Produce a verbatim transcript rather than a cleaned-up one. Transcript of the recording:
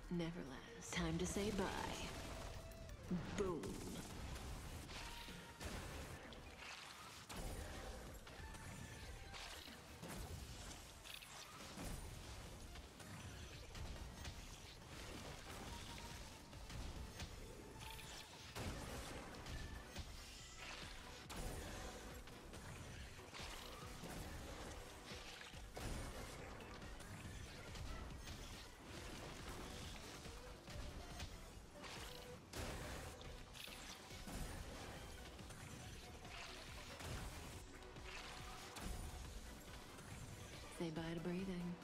never lasts. Time to say bye. Boom. Say bye to breathing.